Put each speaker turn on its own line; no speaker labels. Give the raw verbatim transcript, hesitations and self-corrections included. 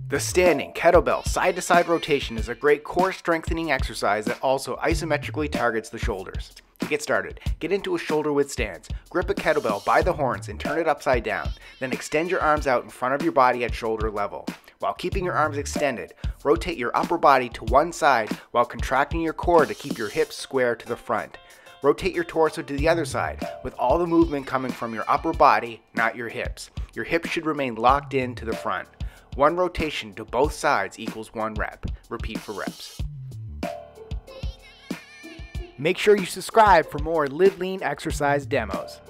The standing kettlebell side-to-side rotation is a great core strengthening exercise that also isometrically targets the shoulders. To get started, get into a shoulder width stance, grip a kettlebell by the horns and turn it upside down, then extend your arms out in front of your body at shoulder level. While keeping your arms extended, rotate your upper body to one side while contracting your core to keep your hips square to the front. Rotate your torso to the other side, with all the movement coming from your upper body, not your hips. Your hips should remain locked in to the front. One rotation to both sides equals one rep. Repeat for reps. Make sure you subscribe for more Live Lean exercise demos.